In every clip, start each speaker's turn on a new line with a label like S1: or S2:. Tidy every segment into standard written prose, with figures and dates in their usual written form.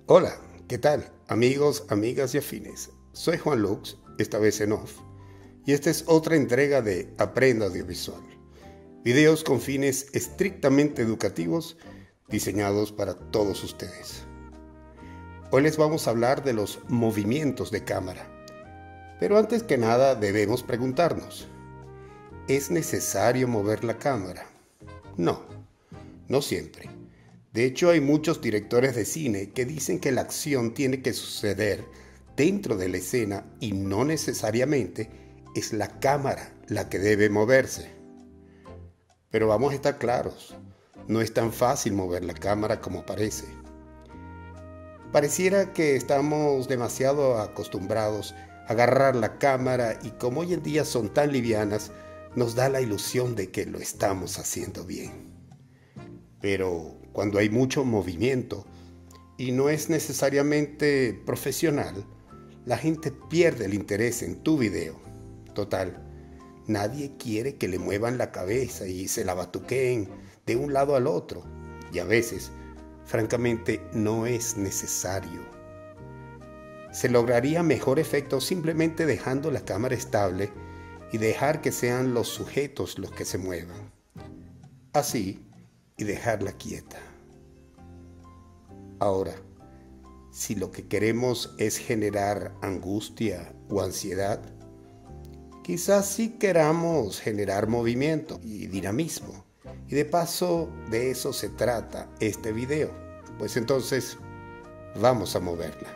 S1: Hola, ¿qué tal? Amigos, amigas y afines. Soy Juan Lux, esta vez en off, y esta es otra entrega de Aprenda Audiovisual. Videos con fines estrictamente educativos diseñados para todos ustedes. Hoy les vamos a hablar de los movimientos de cámara. Pero antes que nada debemos preguntarnos, ¿es necesario mover la cámara? No, no siempre. De hecho, hay muchos directores de cine que dicen que la acción tiene que suceder dentro de la escena y no necesariamente es la cámara la que debe moverse. Pero vamos a estar claros, no es tan fácil mover la cámara como parece. Pareciera que estamos demasiado acostumbrados a agarrar la cámara y como hoy en día son tan livianas, nos da la ilusión de que lo estamos haciendo bien. Pero cuando hay mucho movimiento y no es necesariamente profesional, la gente pierde el interés en tu video. Total, nadie quiere que le muevan la cabeza y se la batuqueen de un lado al otro. Y a veces, francamente, no es necesario. Se lograría mejor efecto simplemente dejando la cámara estable y dejar que sean los sujetos los que se muevan. Así, y dejarla quieta. Ahora, si lo que queremos es generar angustia o ansiedad, quizás sí queramos generar movimiento y dinamismo. Y de paso, de eso se trata este video. Pues entonces, vamos a moverla.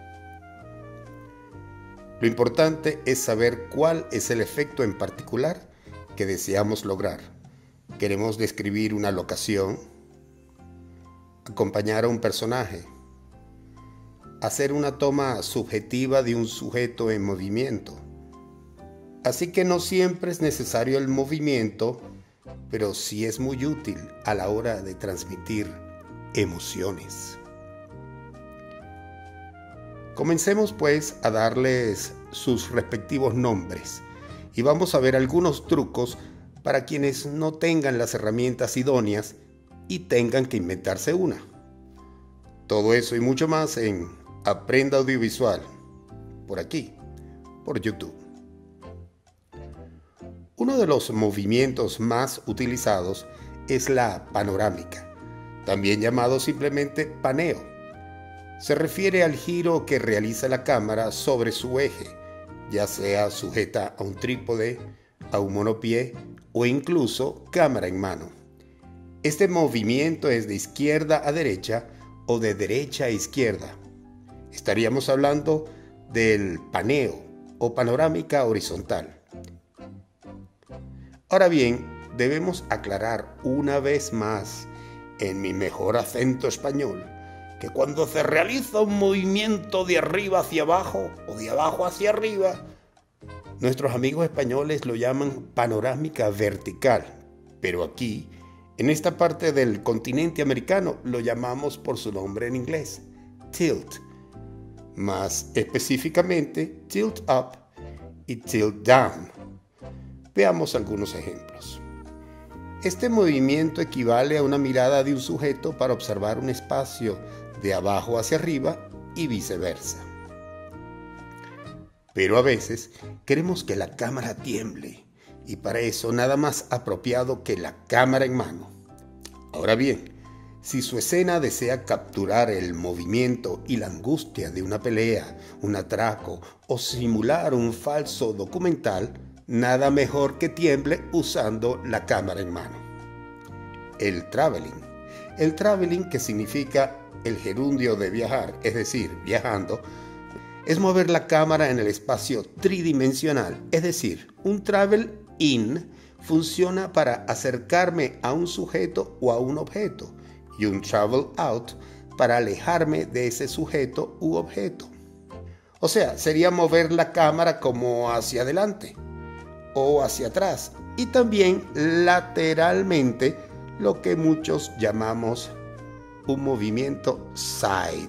S1: Lo importante es saber cuál es el efecto en particular que deseamos lograr. Queremos describir una locación, acompañar a un personaje, hacer una toma subjetiva de un sujeto en movimiento. Así que no siempre es necesario el movimiento, pero sí es muy útil a la hora de transmitir emociones. Comencemos pues a darles sus respectivos nombres y vamos a ver algunos trucos para quienes no tengan las herramientas idóneas y tengan que inventarse una. Todo eso y mucho más en Aprenda Audiovisual, por aquí, por YouTube. Uno de los movimientos más utilizados es la panorámica, también llamado simplemente paneo. Se refiere al giro que realiza la cámara sobre su eje, ya sea sujeta a un trípode, a un monopié o incluso cámara en mano. Este movimiento es de izquierda a derecha o de derecha a izquierda. Estaríamos hablando del paneo o panorámica horizontal. Ahora bien, debemos aclarar una vez más, en mi mejor acento español, que cuando se realiza un movimiento de arriba hacia abajo o de abajo hacia arriba, nuestros amigos españoles lo llaman panorámica vertical, pero aquí, en esta parte del continente americano, lo llamamos por su nombre en inglés, tilt. Más específicamente, tilt up y tilt down. Veamos algunos ejemplos. Este movimiento equivale a una mirada de un sujeto para observar un espacio de abajo hacia arriba y viceversa. Pero a veces queremos que la cámara tiemble y para eso nada más apropiado que la cámara en mano. Ahora bien, si su escena desea capturar el movimiento y la angustia de una pelea, un atraco o simular un falso documental, nada mejor que tiemble usando la cámara en mano. El traveling. El traveling, que significa el gerundio de viajar, es decir, viajando, es mover la cámara en el espacio tridimensional, es decir, un travel in funciona para acercarme a un sujeto o a un objeto y un travel out para alejarme de ese sujeto u objeto. O sea, sería mover la cámara como hacia adelante o hacia atrás y también lateralmente, lo que muchos llamamos un movimiento side.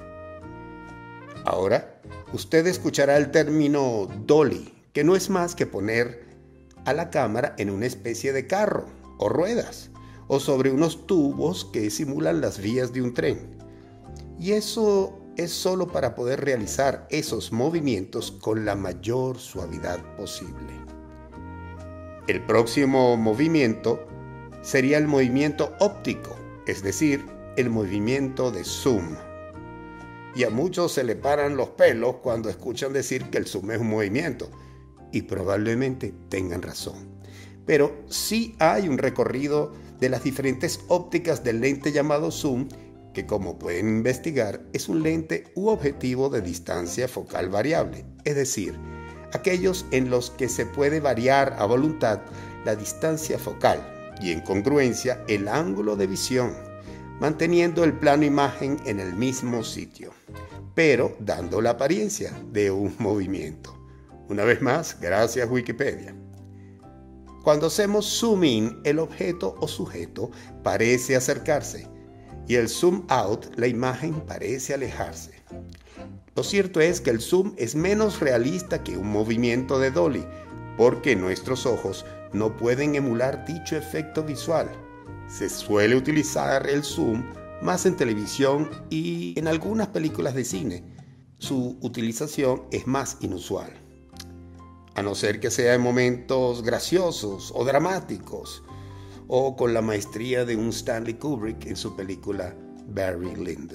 S1: Ahora, usted escuchará el término dolly, que no es más que poner a la cámara en una especie de carro o ruedas, o sobre unos tubos que simulan las vías de un tren. y eso es solo para poder realizar esos movimientos con la mayor suavidad posible. El próximo movimiento sería el movimiento óptico, es decir, el movimiento de zoom. Y a muchos se le paran los pelos cuando escuchan decir que el zoom es un movimiento, y probablemente tengan razón. Pero sí hay un recorrido de las diferentes ópticas del lente llamado zoom, que como pueden investigar es un lente u objetivo de distancia focal variable, es decir, aquellos en los que se puede variar a voluntad la distancia focal y en congruencia el ángulo de visión, manteniendo el plano imagen en el mismo sitio, pero dando la apariencia de un movimiento. Una vez más, gracias Wikipedia. Cuando hacemos zoom in, el objeto o sujeto parece acercarse y el zoom out, la imagen parece alejarse. Lo cierto es que el zoom es menos realista que un movimiento de dolly, porque nuestros ojos no pueden emular dicho efecto visual. Se suele utilizar el zoom más en televisión y en algunas películas de cine. Su utilización es más inusual, a no ser que sea en momentos graciosos o dramáticos, o con la maestría de un Stanley Kubrick en su película Barry Lyndon.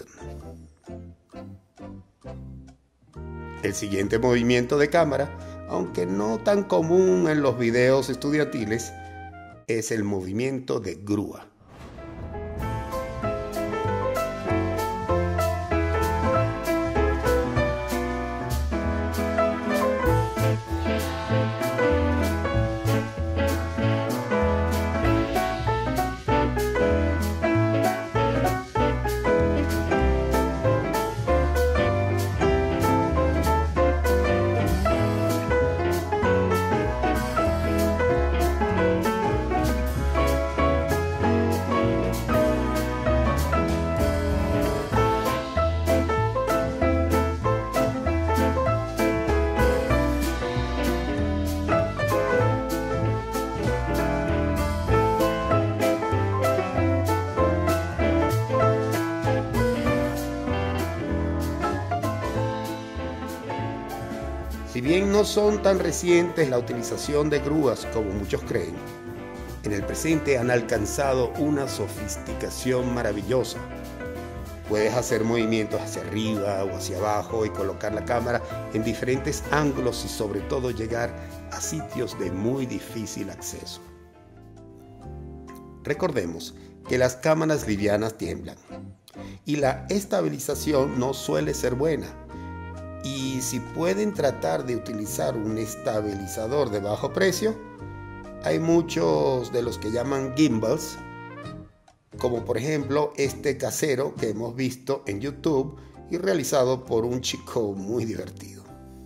S1: El siguiente movimiento de cámara, aunque no tan común en los videos estudiantiles, es el movimiento de grúa. Si bien no son tan recientes la utilización de grúas como muchos creen, en el presente han alcanzado una sofisticación maravillosa. Puedes hacer movimientos hacia arriba o hacia abajo y colocar la cámara en diferentes ángulos y sobre todo llegar a sitios de muy difícil acceso. Recordemos que las cámaras livianas tiemblan y la estabilización no suele ser buena. Y si pueden tratar de utilizar un estabilizador de bajo precio, hay muchos de los que llaman gimbals, como por ejemplo este casero que hemos visto en YouTube y realizado por un chico muy divertido.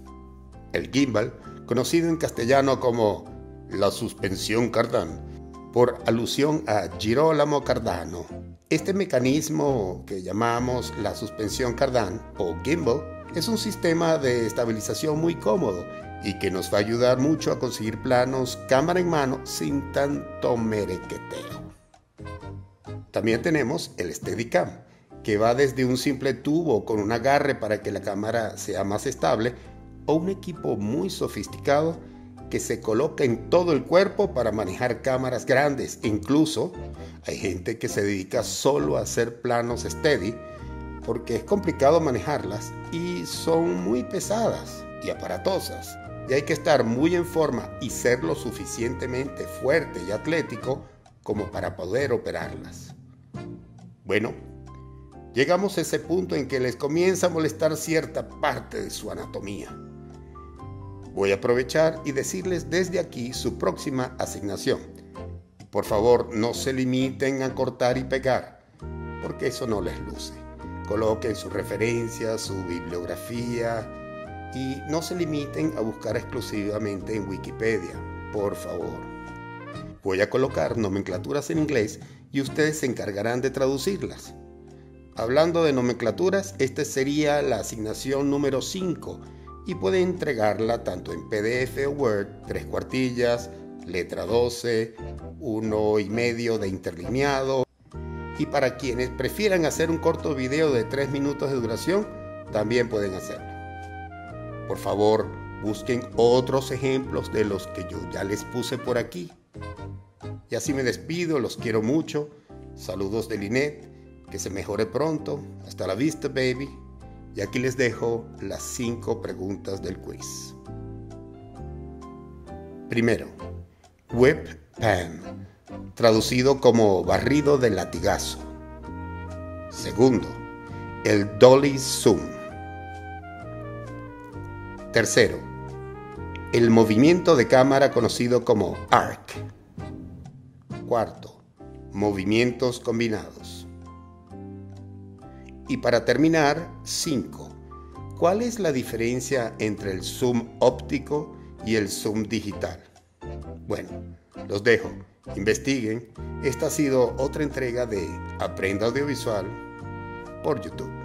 S1: El gimbal, conocido en castellano como la suspensión Cardán, por alusión a Girolamo Cardano. Este mecanismo que llamamos la suspensión Cardán o gimbal es un sistema de estabilización muy cómodo y que nos va a ayudar mucho a conseguir planos cámara en mano sin tanto merequeteo. También tenemos el Steadicam, que va desde un simple tubo con un agarre para que la cámara sea más estable o un equipo muy sofisticado que se coloca en todo el cuerpo para manejar cámaras grandes. Incluso hay gente que se dedica solo a hacer planos steady porque es complicado manejarlas y son muy pesadas y aparatosas y hay que estar muy en forma y ser lo suficientemente fuerte y atlético como para poder operarlas. Bueno, llegamos a ese punto en que les comienza a molestar cierta parte de su anatomía. Voy a aprovechar y decirles desde aquí su próxima asignación. Por favor, no se limiten a cortar y pegar, porque eso no les luce. Coloquen sus referencias, su bibliografía y no se limiten a buscar exclusivamente en Wikipedia, por favor. Voy a colocar nomenclaturas en inglés y ustedes se encargarán de traducirlas. Hablando de nomenclaturas, esta sería la asignación número 5 y pueden entregarla tanto en PDF o Word, 3/4, letra 12, 1,5 de interlineado Y para quienes prefieran hacer un corto video de 3 minutos de duración, también pueden hacerlo. Por favor, busquen otros ejemplos de los que yo ya les puse por aquí. Y así me despido, los quiero mucho. Saludos de Linet, que se mejore pronto. Hasta la vista, baby. Y aquí les dejo las 5 preguntas del quiz. Primero, whip pan, traducido como barrido de latigazo. Segundo, el dolly zoom. Tercero, el movimiento de cámara conocido como arc. Cuarto, movimientos combinados. Y para terminar, 5. ¿Cuál es la diferencia entre el zoom óptico y el zoom digital? Bueno, los dejo. Investiguen. Esta ha sido otra entrega de Aprenda Audiovisual por YouTube.